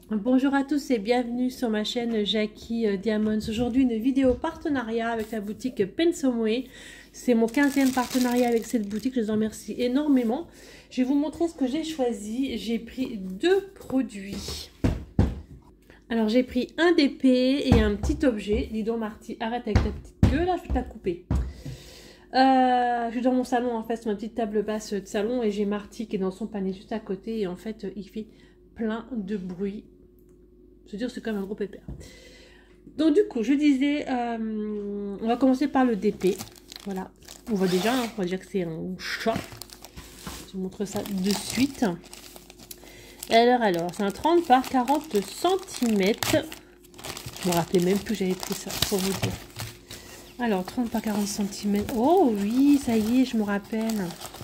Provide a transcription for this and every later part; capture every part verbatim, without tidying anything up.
Bonjour à tous et bienvenue sur ma chaîne Jackie Diamonds. Aujourd'hui une vidéo partenariat avec la boutique Pensomwe. C'est mon quinzième partenariat avec cette boutique, je les en remercie énormément. Je vais vous montrer ce que j'ai choisi. J'ai pris deux produits. Alors j'ai pris un D P et un petit objet. Dis donc Marty, arrête avec ta petite queue là, je vais te la couper. Euh, je suis dans mon salon en fait, sur ma petite table basse de salon et j'ai Marty qui est dans son panier juste à côté et en fait il fait plein de bruit. Je veux dire, c'est comme un gros pépère. Donc du coup, je disais, euh, on va commencer par le D P. Voilà, on voit déjà, hein, on voit déjà que c'est un chat. Je vous montre ça de suite. Alors, alors, c'est un trente par quarante centimètres. Je me rappelais même plus que j'avais pris ça, pour vous dire. Alors, trente par quarante centimètres. Oh oui, ça y est, je me rappelle.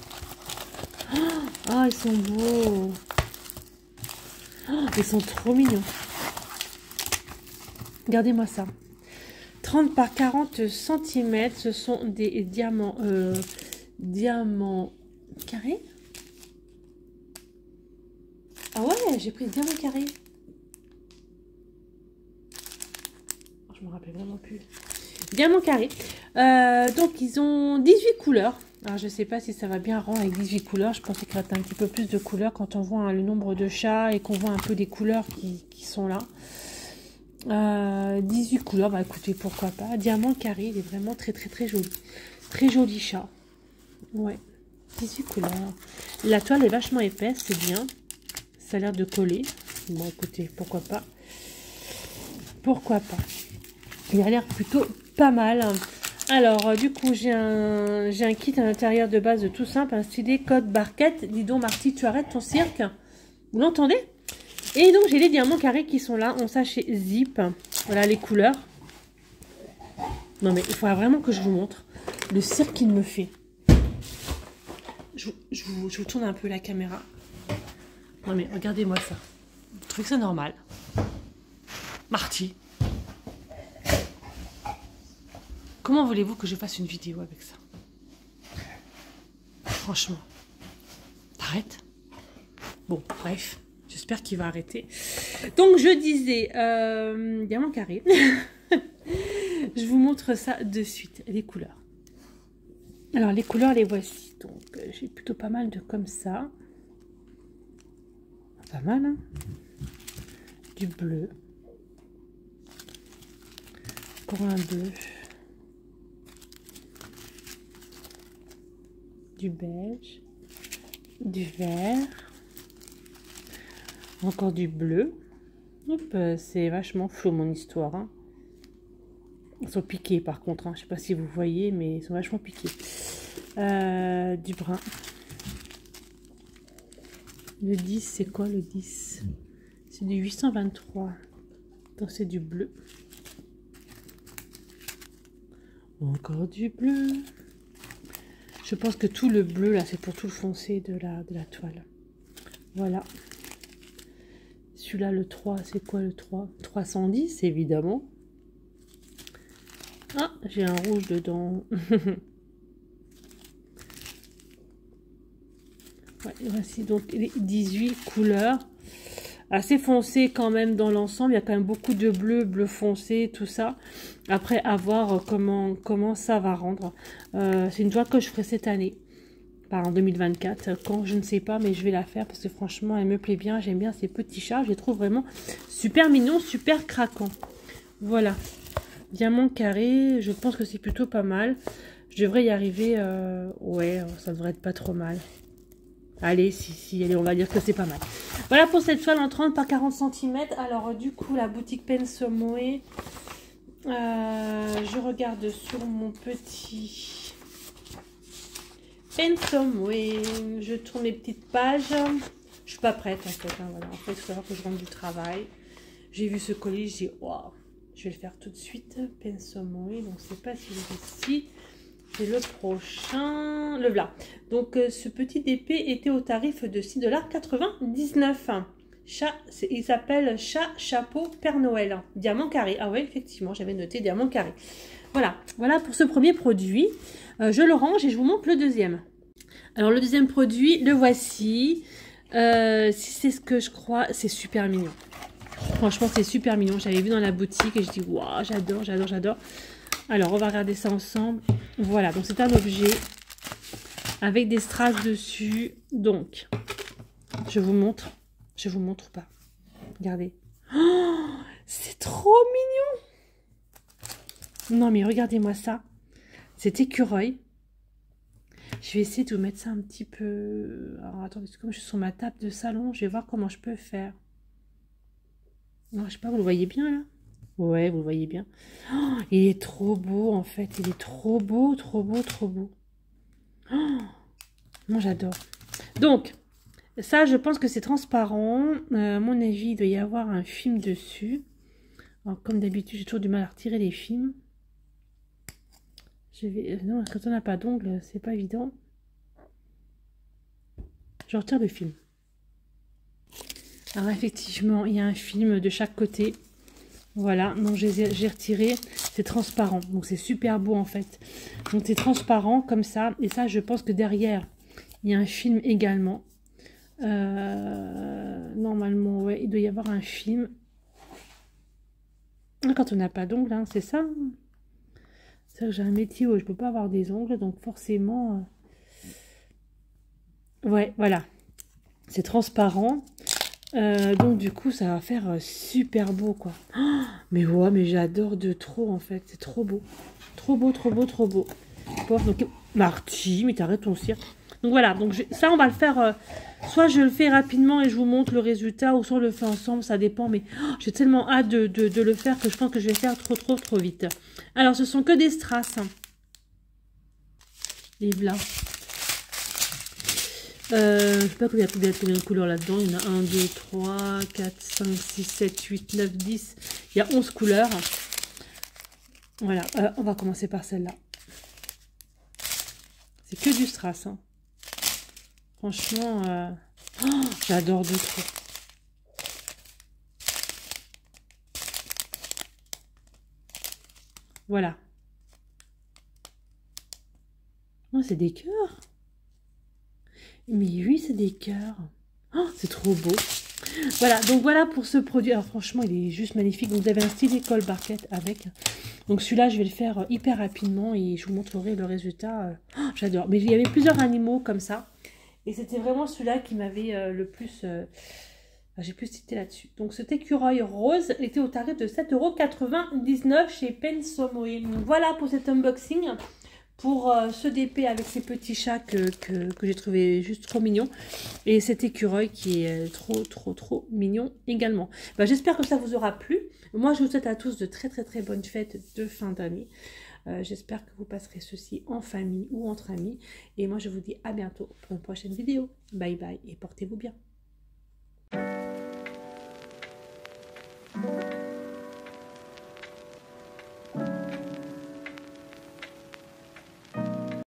Oh, ils sont beaux. Oh, ils sont trop mignons. Regardez-moi ça. trente par quarante centimètres. Ce sont des diamants, euh, diamants carrés. Ah ouais, j'ai pris des diamants carrés. Oh, je me rappelle vraiment plus. Diamants carrés. Euh, donc, ils ont dix-huit couleurs. Alors, je ne sais pas si ça va bien rendre avec dix-huit couleurs. Je pensais qu'il y aurait un petit peu plus de couleurs quand on voit hein, le nombre de chats et qu'on voit un peu des couleurs qui, qui sont là. Euh, dix-huit couleurs, bah écoutez, pourquoi pas. Diamant carré, il est vraiment très très très joli. Très joli chat. Ouais, dix-huit couleurs. La toile est vachement épaisse, c'est bien. Ça a l'air de coller. Bon, écoutez, pourquoi pas. Pourquoi pas. Il a l'air plutôt pas mal. Alors, euh, du coup, j'ai un, j'ai un kit à l'intérieur de base tout simple. Un stylet code barquette. Dis donc, Marty, tu arrêtes ton cirque. Vous l'entendez ? Et donc, j'ai les diamants carrés qui sont là. On ça chez Zip. Voilà les couleurs. Non, mais il faudra vraiment que je vous montre le cirque qu'il me fait. Je, je, vous, je vous tourne un peu la caméra. Non, mais regardez-moi ça. Vous trouvez que c'est normal? Marty. Comment voulez-vous que je fasse une vidéo avec ça? Franchement. T'arrêtes? Bon, bref. J'espère qu'il va arrêter. Donc, je disais, euh, diamant carré. Je vous montre ça de suite, les couleurs. Alors, les couleurs, les voici. Donc, euh, j'ai plutôt pas mal de comme ça. Pas mal, hein? Du bleu. Encore un bleu. Du beige. Du vert. Encore du bleu. Euh, c'est vachement flou mon histoire. Hein. Ils sont piqués par contre. Hein. Je ne sais pas si vous voyez, mais ils sont vachement piqués. Euh, du brun. Le dix, c'est quoi le dix? C'est du huit cent vingt-trois. Donc c'est du bleu. Encore du bleu. Je pense que tout le bleu là, c'est pour tout le foncé de la, de la toile. Voilà. Celui-là, le trois, c'est quoi le trois? trois cent dix, évidemment. Ah, j'ai un rouge dedans. Ouais, voici donc les dix-huit couleurs. Assez foncé quand même dans l'ensemble. Il y a quand même beaucoup de bleu, bleu foncé, tout ça. Après, à voir comment, comment ça va rendre. Euh, c'est une toile que je ferai cette année. En deux mille vingt-quatre, quand je ne sais pas, mais je vais la faire parce que franchement elle me plaît bien, j'aime bien ces petits chats, je les trouve vraiment super mignons, super craquants. Voilà, diamant carré, je pense que c'est plutôt pas mal, je devrais y arriver, euh... ouais, ça devrait être pas trop mal. Allez, si, si, allez, on va dire que c'est pas mal. Voilà pour cette toile en trente par quarante centimètres. Alors du coup, la boutique Pensomwe, euh, je regarde sur mon petit... Pensomwe, je tourne mes petites pages. Je suis pas prête en fait. Hein, voilà. En fait, il faut savoir que je rentre du travail. J'ai vu ce colis, j'ai dit waouh, je vais le faire tout de suite. Pensomwe, donc c'est pas celui-ci, c'est le prochain, le là. Donc euh, ce petit D P était au tarif de six dollars quatre-vingt-dix-neuf. Chat, il s'appelle Chat Chapeau Père Noël. Diamant carré. Ah ouais, effectivement, j'avais noté diamant carré. Voilà, voilà pour ce premier produit. Euh, je le range et je vous montre le deuxième. Alors le deuxième produit, le voici. Euh, si c'est ce que je crois, c'est super mignon. Franchement, c'est super mignon. J'avais vu dans la boutique et je dis, waouh, j'adore, j'adore, j'adore. Alors, on va regarder ça ensemble. Voilà, donc c'est un objet avec des strass dessus. Donc, je vous montre. Je vous montre pas. Regardez. Oh, c'est trop mignon. Non, mais regardez-moi ça. C'est écureuil. Je vais essayer de vous mettre ça un petit peu... Alors, attendez, comme je suis sur ma table de salon, je vais voir comment je peux faire. Non, je sais pas, vous le voyez bien, là? Ouais, vous le voyez bien. Oh, il est trop beau, en fait. Il est trop beau, trop beau, trop beau. Oh, moi, j'adore. Donc, ça, je pense que c'est transparent. Euh, à mon avis, il doit y avoir un film dessus. Alors, comme d'habitude, j'ai toujours du mal à retirer les films. Je vais... Non, quand on n'a pas d'ongles, c'est pas évident. Je retire le film. Alors, effectivement, il y a un film de chaque côté. Voilà, donc j'ai retiré. C'est transparent. Donc, c'est super beau, en fait. Donc, c'est transparent comme ça. Et ça, je pense que derrière, il y a un film également. Euh, normalement, ouais, il doit y avoir un film. Quand on n'a pas d'ongles, hein, c'est ça. C'est vrai que j'ai un métier où je peux pas avoir des ongles, donc forcément... Euh... Ouais, voilà. C'est transparent. Euh, donc du coup, ça va faire euh, super beau, quoi. Oh, mais ouais, mais j'adore de trop, en fait. C'est trop beau. Trop beau, trop beau, trop beau. Bon, donc, Marty, mais t'arrêtes ton cirque. Donc voilà, donc je... ça, on va le faire... Euh... Soit je le fais rapidement et je vous montre le résultat, ou soit on le fait ensemble, ça dépend. Mais oh, j'ai tellement hâte de, de, de le faire que je pense que je vais faire trop, trop, trop vite. Alors, ce sont que des strass. Les blancs. Euh, je sais pas combien, combien, combien de couleurs là-dedans. Il y en a un, deux, trois, quatre, cinq, six, sept, huit, neuf, dix. Il y a onze couleurs. Voilà, euh, on va commencer par celle-là. C'est que du strass. Hein. Franchement, euh... oh, j'adore de trop. Voilà. Oh, c'est des cœurs. Mais oui, c'est des cœurs. Oh, c'est trop beau. Voilà, donc voilà pour ce produit. Alors franchement, il est juste magnifique. Donc, vous avez un stylet colle barquette avec. Donc celui-là, je vais le faire hyper rapidement et je vous montrerai le résultat. Oh, j'adore. Mais il y avait plusieurs animaux comme ça. Et c'était vraiment celui-là qui m'avait euh, le plus... Euh... J'ai plus cité là-dessus. Donc cet écureuil rose était au tarif de sept euros quatre-vingt-dix-neuf chez Pensomoe. Voilà pour cet unboxing. Pour euh, ce D P avec ces petits chats que, que, que j'ai trouvé juste trop mignon. Et cet écureuil qui est trop, trop, trop mignon également. Bah, j'espère que ça vous aura plu. Moi, je vous souhaite à tous de très, très, très bonnes fêtes de fin d'année. Euh, j'espère que vous passerez ceci en famille ou entre amis. Et moi, je vous dis à bientôt pour une prochaine vidéo. Bye bye et portez-vous bien.